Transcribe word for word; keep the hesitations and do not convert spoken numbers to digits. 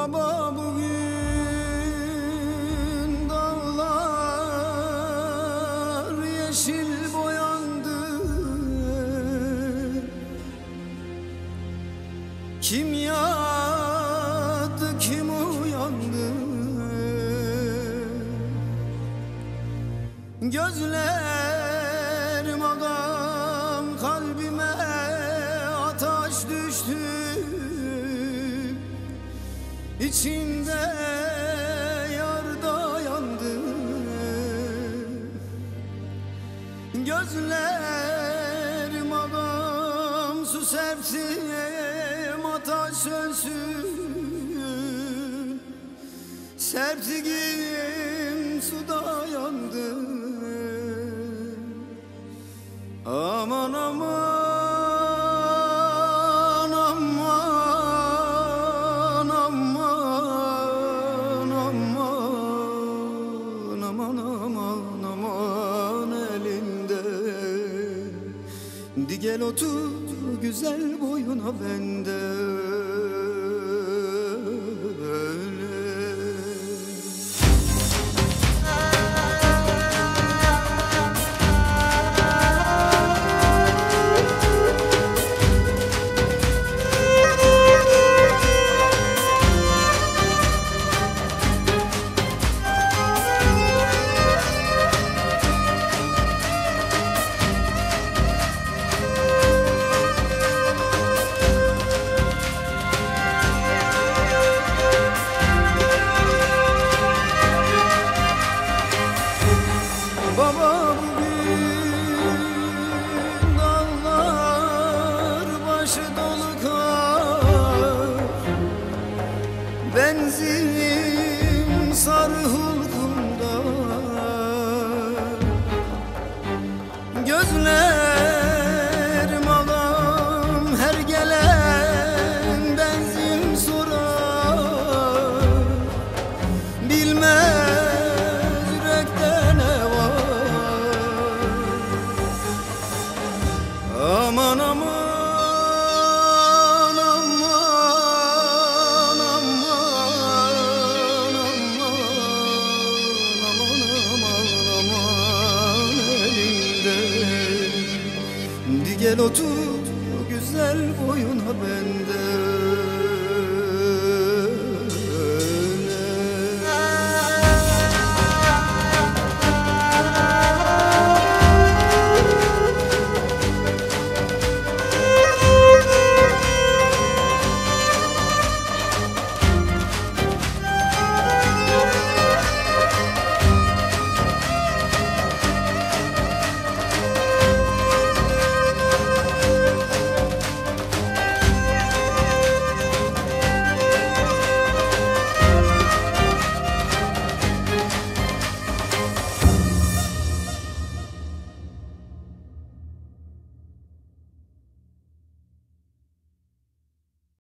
Baba bugün dağlar yeşil boyandı. Kim yattı, kim uyandı? Gözlerim ağam, kalbime ateş düştü. İçimde yar da yandı. Gözlerim ağam, su serptim ateş sönsün. Serptiğim suda yandı. Aman aman aman aman aman aman aman aman elinde. Di gel otur güzel boyuna bende. Baba bugün dağlar başı dolu kar. Benzin sarı hulkumda. Gözlerim ağam, her gelen benzin sorar. Bilmez yürekte ne var. Aman aman aman aman aman aman aman elinde. Di gel otur